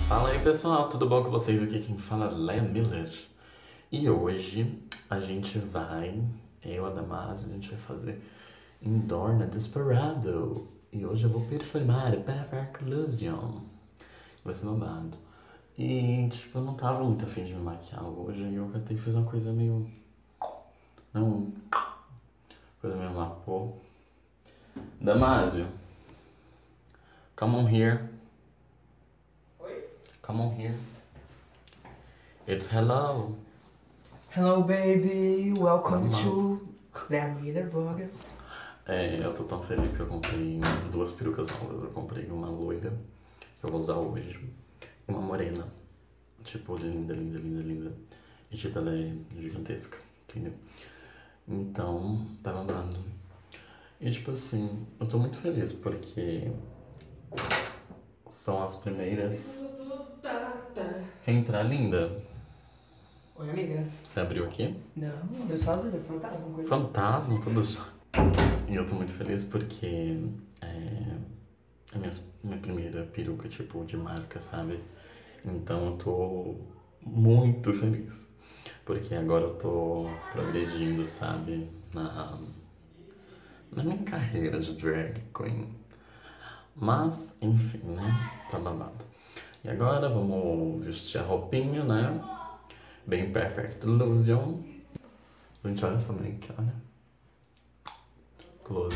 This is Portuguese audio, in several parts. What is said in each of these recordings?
Fala aí pessoal, tudo bom com vocês? Aqui quem fala é Léa Miller. E hoje a gente vai, eu e a Damaso, a gente vai fazer Endorna Desperado. E hoje eu vou performar Perfect Illusion. Vai ser babado. E tipo, eu não tava muito afim de me maquiar hoje, e eu até fiz uma coisa meio... Não... Coisa meio lapô. Damásio, come on here. Come on here. It's hello. Hello, baby. Welcome to Léa Miller Vlogger. Eu tô tão feliz que eu comprei duas perucas novas. Eu comprei uma loira, que eu vou usar hoje, e uma morena. Tipo, linda, linda, linda, linda. E tipo, ela é gigantesca, entendeu? Então, tá babado. E tipo assim, eu tô muito feliz porque são as primeiras. Quer entrar, linda? Oi, amiga. Você abriu aqui? Não, abriu sozinho, fantasma, coisa. Fantasma, tudo já. E eu tô muito feliz porque é a minha primeira peruca, tipo, de marca, sabe? Então eu tô muito feliz. Porque agora eu tô progredindo, sabe? Na minha carreira de drag queen. Mas, enfim, né? Tá babado. E agora vamos vestir a roupinha, né? Bem Perfect Illusion. Gente, olha essa make, olha. Close.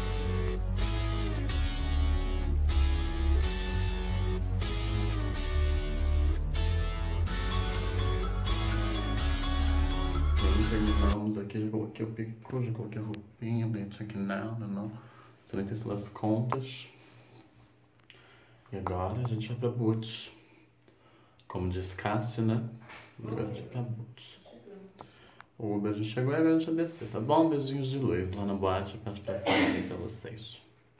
Terminamos aqui, já coloquei o pico, já coloquei a roupinha, bem aqui não. Excelente as contas. E agora a gente vai pra boot. Como disse Cássio, né? Agora a gente vai pra boot. O Uber já chegou e agora a gente vai descer, tá bom? Beijinhos de luz lá na boate, passo pra falar pra vocês.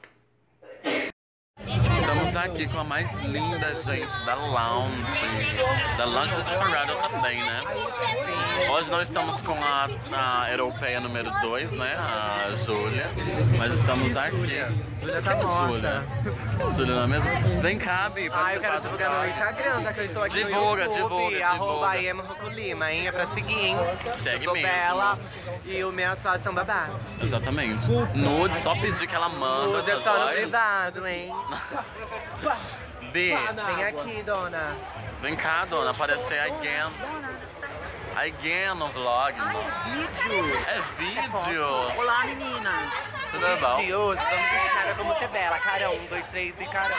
Estamos aqui com a mais linda, gente, da Lounge do Desperado também, né? Hoje nós estamos com a europeia número 2, né? A Júlia. Mas estamos aqui. Júlia tá morta. Júlia não é mesmo? Vem cá, Bi, Eu quero divulgar no Instagram, já que eu estou aqui divulga, no YouTube. divulga. @IamRocolima, hein? É pra seguir, hein? Segue eu sou mesmo. Bela e o minhas fotos são babadas. Exatamente. Nude, só pedir que ela manda. Nude é só no privado, hein? Bi, Vem aqui, dona. vem cá, dona, aparecer again. Again no vlog. Vídeo. É vídeo. Olá, meninas! Tudo No vídeo bom? de hoje, vamos ensinar a como ser bela. Carão, 1, 2, 3 e carão.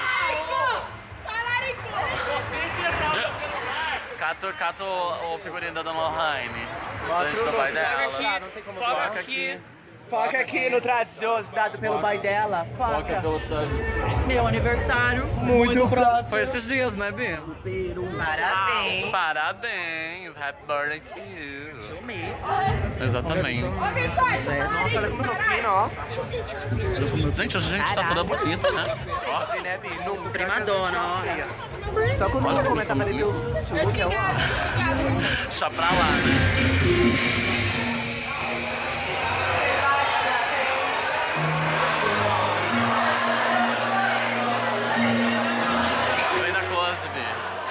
Cato o figurino da Dona Lohane. Mostra o pai look. dela. Não tem como Foca focar. aqui. Foca aqui no traje de hoje dado pelo pai dela. Foca Foca. pelo tanque. Meu aniversário Muito próximo. Foi esses dias, né, Bi? Parabéns. Parabéns. Happy birthday to you. Amei. Exatamente. Nossa, olha como eu tô fino, ó. Gente, hoje a gente tá toda bonita, né? Ó. Top, né, Bi? Nunca. Primadona, ó. Só quando Olha eu como começar a fazer teu sussurro, que é o Deixa pra lá, né? Vem na close, Bi.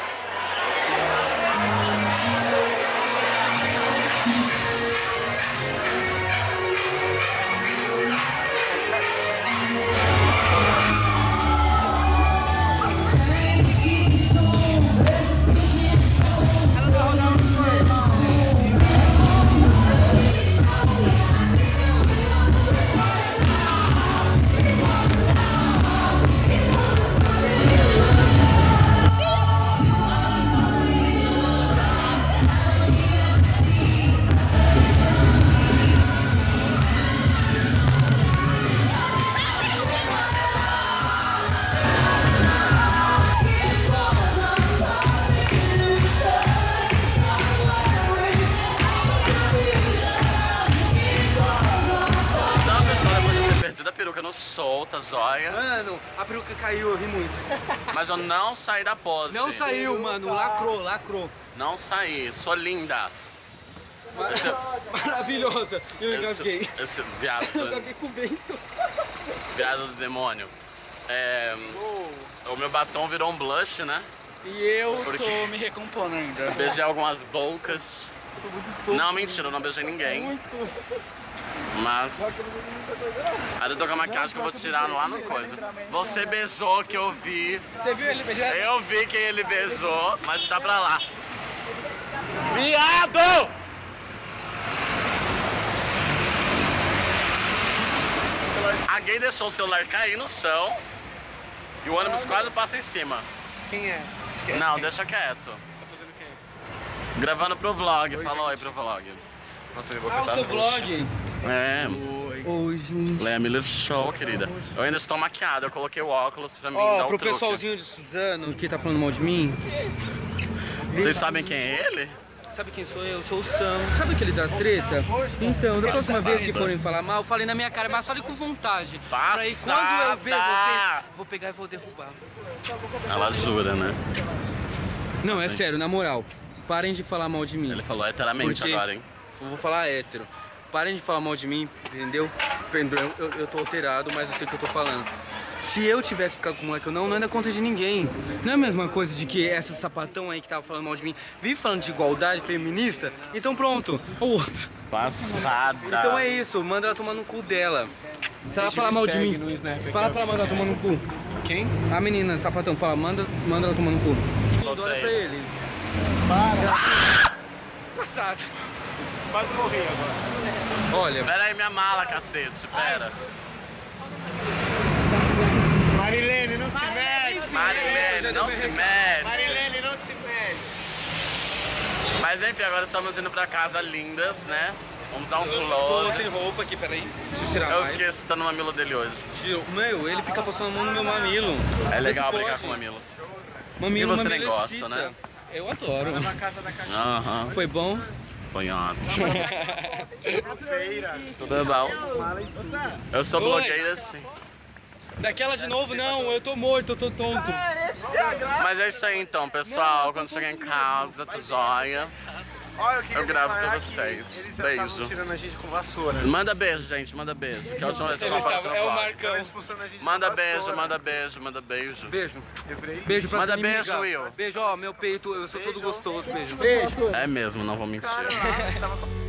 Peruca no sol, tá joia. Mano, a peruca caiu, eu ri muito. Mas eu não saí da pose. Não saiu, mano, lacrou. Não saí, sou linda. Maravilhosa. Eu engasguei. Esse viado. Eu engasguei com o vento. Viado do demônio. O meu batom virou um blush, né? E eu Porque- tô me recompondo ainda. Beijei algumas bocas. Não, mentira, eu não beijei ninguém. Mas... Aí eu tô com a maquiagem que eu vou tirar lá no coisa. Você beijou, que eu vi. Você viu ele beijar? Eu vi quem ele beijou, mas tá pra lá. Viado! A gay deixou o celular cair no chão e o ônibus quase passa em cima. Quem é? Não, deixa quieto. Tá fazendo quem? Gravando pro vlog, fala oi pro vlog. Nossa, minha boca Ah, o tá seu roxa. vlog? É, Oi, gente. Leia Miller Show, querida. Eu ainda estou maquiada, eu coloquei o óculos pra mim dar Ó, o pro truque. pessoalzinho de Suzano que tá falando mal de mim, Vocês sabem quem é ele? sabe quem sou eu? Sou o Sam. Sabe aquele da treta? Então, da próxima vez que forem falar mal, falem na minha cara, mas falem com vontade. Pra aí, quando eu ver vocês, vou pegar e vou derrubar. Ela jura, né? Não, é sério, na moral. Parem de falar mal de mim. Ele falou heteramente Porque- agora, hein? Eu vou falar hétero. Parem de falar mal de mim, entendeu? Perdão, eu tô alterado, mas eu sei o que eu tô falando. Se eu tivesse ficado com o moleque, eu não é da conta de ninguém. Não é a mesma coisa de que essa sapatão aí que tava falando mal de mim vive falando de igualdade feminista. Então pronto, o outro. Passada. Então é isso, manda ela tomar no cu dela. Se ela falar mal de mim, fala pra ela mandar ela tomar no cu. Quem? A menina, sapatão, fala, manda ela tomar no cu. Olha Vocês. pra ele. Passado. Quase morri agora. Olha, Pera aí, minha mala, cacete, pera. Marilene, não se mete. Marilene, não se mete. Marilene, não se mete. Mas enfim, agora estamos indo pra casa lindas, né? Vamos dar um tô close. sem roupa aqui, peraí. Deixa eu tirar Eu mais. fiquei excitando o mamilo dele hoje. Meu, ele fica passando a mão no meu mamilo. É legal Esse brincar pode. com mamilos. Mamilo, E você mamilo nem gosta, excita. né? Eu adoro. Na casa da caixa. Aham, Foi bom? foi ótimo. Feira. Tudo bom? Eu sou Oi. blogueira, sim. Daquela de novo, não, eu tô morto, eu tô tonto. Mas é isso aí então, pessoal. Quando chegar em casa, tá joia. Olha, queria Eu gravo pra declarar vocês. que Eles já Beijo. estavam tirando a gente com vassoura. Manda beijo, gente, manda beijo. Que é o João Essa apareceu no É o vlog. Marcão. Estavam expulsando a gente Manda com beijo, vassoura. manda beijo, manda beijo. Beijo. Eu virei Beijo pra Manda inimiga. beijo, Will. Beijo, ó, meu peito, eu sou todo gostoso, beijo. É mesmo, não vou mentir. cara lá, tava